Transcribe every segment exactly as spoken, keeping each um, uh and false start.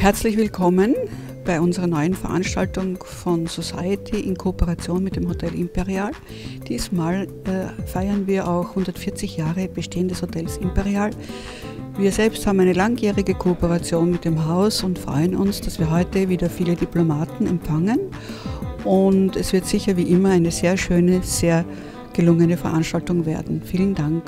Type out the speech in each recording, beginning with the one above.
Herzlich willkommen bei unserer neuen Veranstaltung von Society in Kooperation mit dem Hotel Imperial. Diesmal äh, feiern wir auch hundertvierzig Jahre Bestehen des Hotels Imperial. Wir selbst haben eine langjährige Kooperation mit dem Haus und freuen uns, dass wir heute wieder viele Diplomaten empfangen. Und es wird sicher wie immer eine sehr schöne, sehr gelungene Veranstaltung werden. Vielen Dank.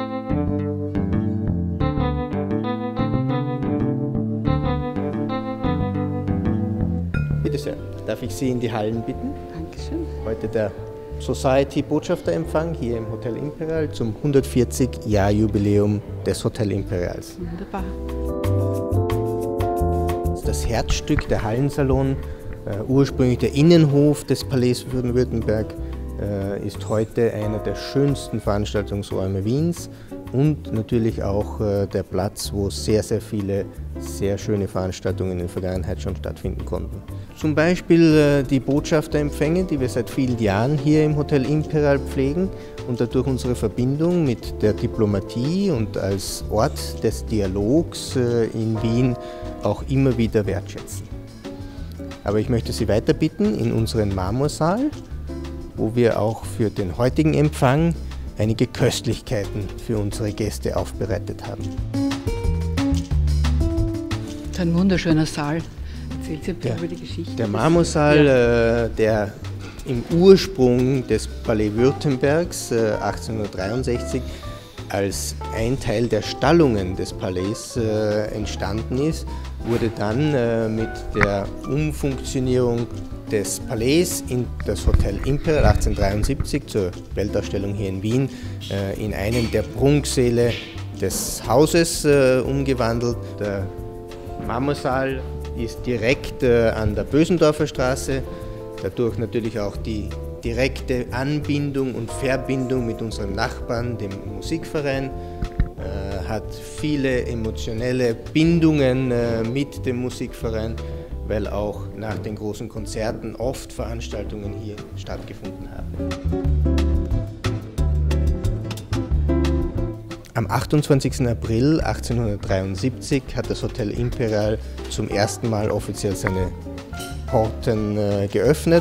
Bitte sehr. Darf ich Sie in die Hallen bitten? Dankeschön. Heute der Society-Botschafterempfang hier im Hotel Imperial zum hundertvierzig-Jahr-Jubiläum des Hotel Imperials. Wunderbar. Das Herzstück, der Hallensalon, äh, ursprünglich der Innenhof des Palais Württemberg, äh, ist heute einer der schönsten Veranstaltungsräume Wiens und natürlich auch äh, der Platz, wo sehr, sehr viele sehr schöne Veranstaltungen in der Vergangenheit schon stattfinden konnten. Zum Beispiel äh, die Botschafterempfänge, die wir seit vielen Jahren hier im Hotel Imperial pflegen und dadurch unsere Verbindung mit der Diplomatie und als Ort des Dialogs äh, in Wien auch immer wieder wertschätzen. Aber ich möchte Sie weiter bitten in unseren Marmorsaal, wo wir auch für den heutigen Empfang einige Köstlichkeiten für unsere Gäste aufbereitet haben. Das ist ein wunderschöner Saal. Erzählt Sie ein bisschen über die Geschichte. Der Marmorsaal, äh, der im Ursprung des Palais Württembergs äh, achtzehnhundertdreiundsechzig als ein Teil der Stallungen des Palais äh, entstanden ist, wurde dann äh, mit der Umfunktionierung des Palais in das Hotel Imperial achtzehnhundertdreiundsiebzig zur Weltausstellung hier in Wien äh, in einen der Prunksäle des Hauses äh, umgewandelt. Der Marmorsaal ist direkt äh, an der Bösendorfer Straße, dadurch natürlich auch die direkte Anbindung und Verbindung mit unserem Nachbarn, dem Musikverein, äh, hat viele emotionelle Bindungen äh, mit dem Musikverein, weil auch nach den großen Konzerten oft Veranstaltungen hier stattgefunden haben. Am achtundzwanzigsten April achtzehnhundertdreiundsiebzig hat das Hotel Imperial zum ersten Mal offiziell seine Pforten äh, geöffnet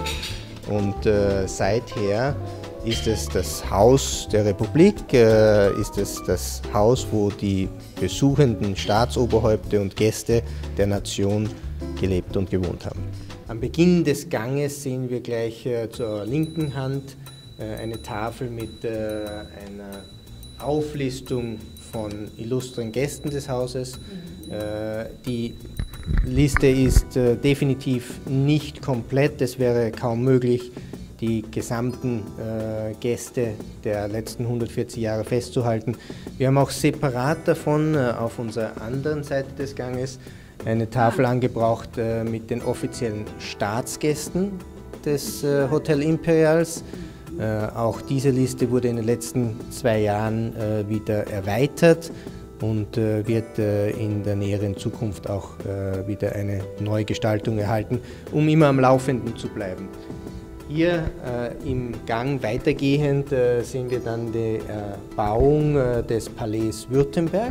und äh, seither ist es das Haus der Republik, äh, ist es das Haus, wo die besuchenden Staatsoberhäupter und Gäste der Nation gelebt und gewohnt haben. Am Beginn des Ganges sehen wir gleich äh, zur linken Hand äh, eine Tafel mit äh, einer Auflistung von illustren Gästen des Hauses. Mhm. Äh, die Liste ist äh, definitiv nicht komplett. Es wäre kaum möglich, die gesamten äh, Gäste der letzten hundertvierzig Jahre festzuhalten. Wir haben auch separat davon äh, auf unserer anderen Seite des Ganges eine Tafel angebracht äh, mit den offiziellen Staatsgästen des äh, Hotel Imperials. Äh, auch diese Liste wurde in den letzten zwei Jahren äh, wieder erweitert und äh, wird äh, in der näheren Zukunft auch äh, wieder eine Neugestaltung erhalten, um immer am Laufenden zu bleiben. Hier äh, im Gang weitergehend äh, sehen wir dann die Erbauung äh, des Palais Württemberg,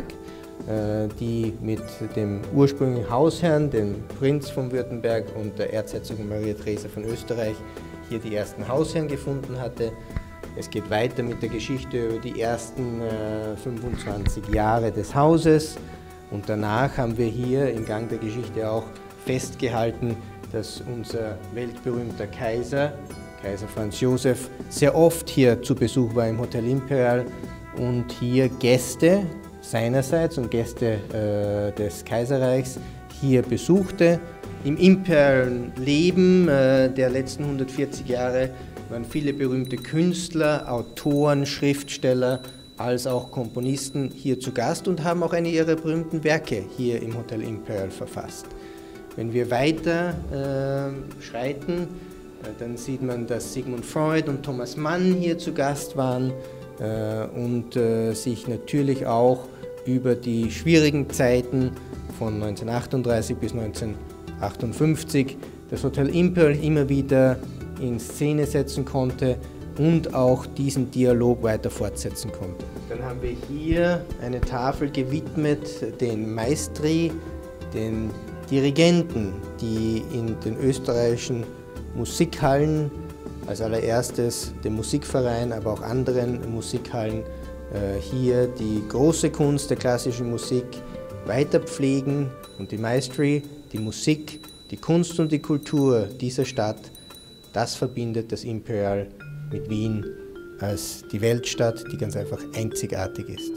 äh, die mit dem ursprünglichen Hausherrn, dem Prinz von Württemberg und der Erzherzogin Maria Theresia von Österreich, hier die ersten Hausherren gefunden hatte. Es geht weiter mit der Geschichte über die ersten äh, fünfundzwanzig Jahre des Hauses und danach haben wir hier im Gang der Geschichte auch festgehalten, dass unser weltberühmter Kaiser, Kaiser Franz Josef, sehr oft hier zu Besuch war im Hotel Imperial und hier Gäste seinerseits und Gäste äh, des Kaiserreichs hier besuchte. Im imperialen Leben äh, der letzten hundertvierzig Jahre waren viele berühmte Künstler, Autoren, Schriftsteller als auch Komponisten hier zu Gast und haben auch eine ihrer berühmten Werke hier im Hotel Imperial verfasst. Wenn wir weiter äh, schreiten, äh, dann sieht man, dass Sigmund Freud und Thomas Mann hier zu Gast waren äh, und äh, sich natürlich auch über die schwierigen Zeiten von neunzehnhundertachtunddreißig bis neunzehnhundertachtundfünfzig das Hotel Imperial immer wieder in Szene setzen konnte und auch diesen Dialog weiter fortsetzen konnte. Dann haben wir hier eine Tafel gewidmet den Maestri, den Dirigenten, die in den österreichischen Musikhallen, als allererstes dem Musikverein, aber auch anderen Musikhallen, hier die große Kunst der klassischen Musik weiter pflegen und die Maestri, die Musik, die Kunst und die Kultur dieser Stadt, das verbindet das Imperial mit Wien als die Weltstadt, die ganz einfach einzigartig ist.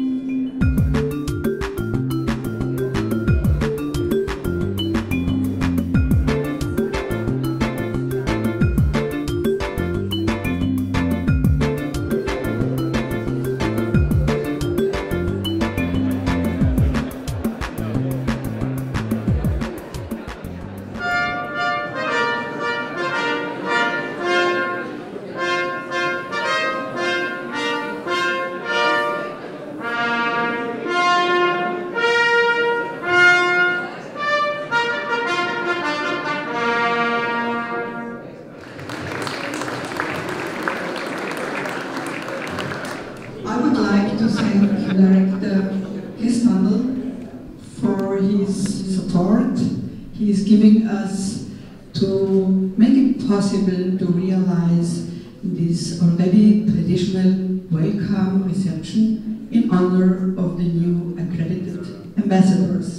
I would like to thank Director Gesthandel for his support. He is giving us to make it possible to realize this already traditional welcome reception in honor of the new accredited ambassadors.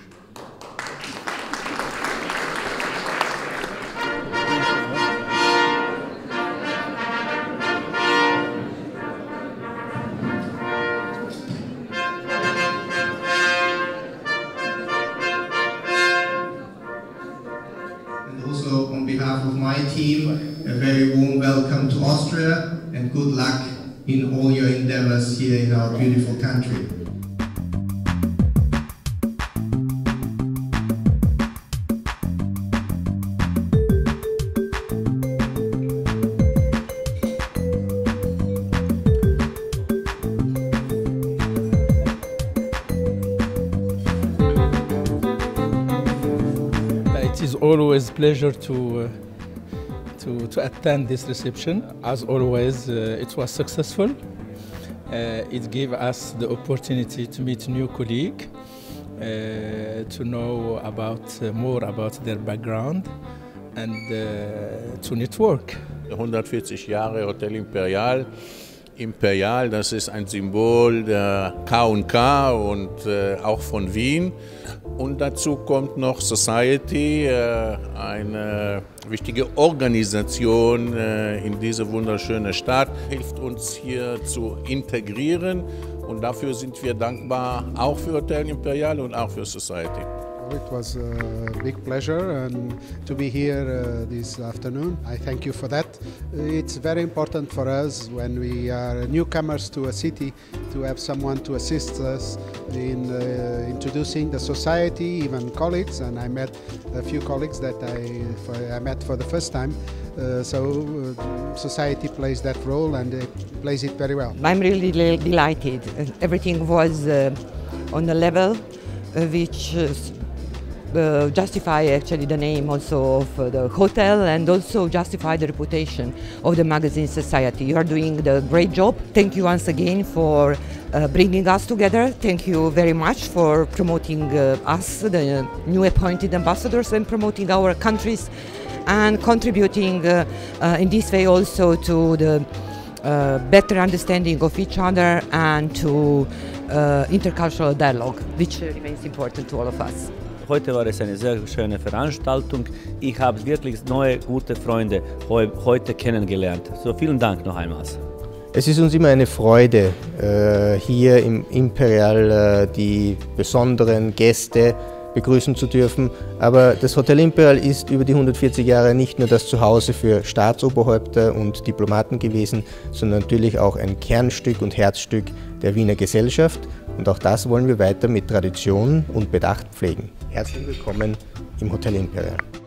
Also, on behalf of my team, a very warm welcome to Austria and good luck in all your endeavors here in our beautiful country. It is always a pleasure to, uh, to, to attend this reception. As always, uh, it was successful. Uh, it gave us the opportunity to meet new colleagues, uh, to know about, uh, more about their background and uh, to network. hundertvierzig Jahre Hotel Imperial. Imperial, das ist ein Symbol der K und K und äh, auch von Wien. Und dazu kommt noch Society, äh, eine wichtige Organisation äh, in diese wunderschöne Stadt, hilft uns hier zu integrieren und dafür sind wir dankbar, auch für Hotel Imperial und auch für Society. It was a big pleasure and to be here uh, this afternoon. I thank you for that. It's very important for us when we are newcomers to a city to have someone to assist us in uh, introducing the society, even colleagues, and I met a few colleagues that I, I met for the first time. Uh, so uh, society plays that role and it plays it very well. I'm really delighted. Everything was uh, on the level uh, which uh, Uh, justify actually the name also of uh, the hotel and also justify the reputation of the magazine Society. You are doing the great job. Thank you once again for uh, bringing us together. Thank you very much for promoting uh, us, the new appointed ambassadors, and promoting our countries and contributing uh, uh, in this way also to the uh, better understanding of each other and to uh, intercultural dialogue, which remains important to all of us. Heute war es eine sehr schöne Veranstaltung. Ich habe wirklich neue, gute Freunde heute kennengelernt. So, vielen Dank noch einmal. Es ist uns immer eine Freude, hier im Imperial die besonderen Gäste begrüßen zu dürfen. Aber das Hotel Imperial ist über die hundertvierzig Jahre nicht nur das Zuhause für Staatsoberhäupter und Diplomaten gewesen, sondern natürlich auch ein Kernstück und Herzstück der Wiener Gesellschaft. Und auch das wollen wir weiter mit Tradition und Bedacht pflegen. Herzlich willkommen im Hotel Imperial.